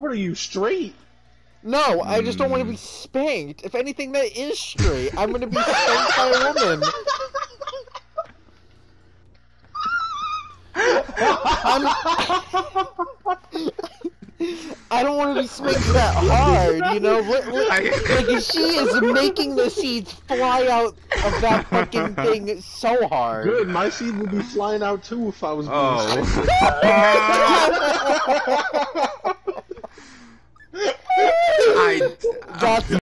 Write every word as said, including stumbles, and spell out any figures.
What are you, straight? No, I just don't want to be spanked. If anything, that is straight. I'm gonna be spanked by a woman. I'm... I don't want to be spanked that hard, you know? Like, like, she is making the seeds fly out of that fucking thing so hard. Good, my seed would be flying out too if I was being Oh. spanked. I... That's